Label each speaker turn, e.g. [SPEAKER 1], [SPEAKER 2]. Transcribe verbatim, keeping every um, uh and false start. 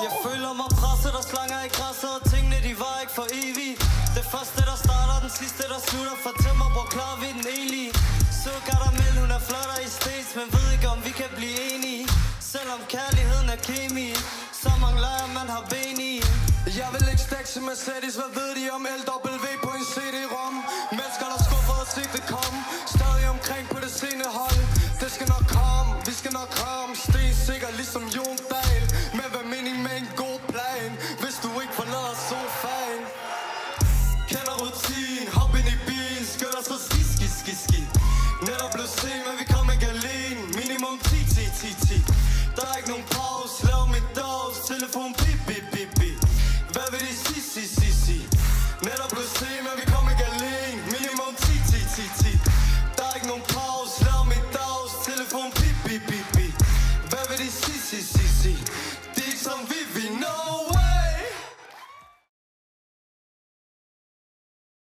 [SPEAKER 1] Jeg føler mig presset, der slanger i græsset, og tingene de var ikke for evigt. Det første der starter, den sidste der slutter. Fortæl mig, hvor klar vi den egentlig. Så karamel, hun er flottere i stage, men ved ikke om vi kan blive enige. Selvom kærligheden er kemi, så mangler jeg, man har ben i.
[SPEAKER 2] Jeg vil ikke stække til Mercedes, hvad ved de om L W på en C D-rom? Mennesker der skuffer og set det komme, stadig omkring på det sene hold. Det skal nok komme, vi skal nok ramme, stensikker ligesom Jon Dahl. Men hvad mening med en god plan, hvis du ikke forlader sofaen? Kender rutin, hop ind i bilen, skød os så ski, ski, ski. Netop blev se, men vi kom ikke alene. Minimum ti, ti, ti, ti. Der er ikke nogen pause, lav mit dags, telefon, pip,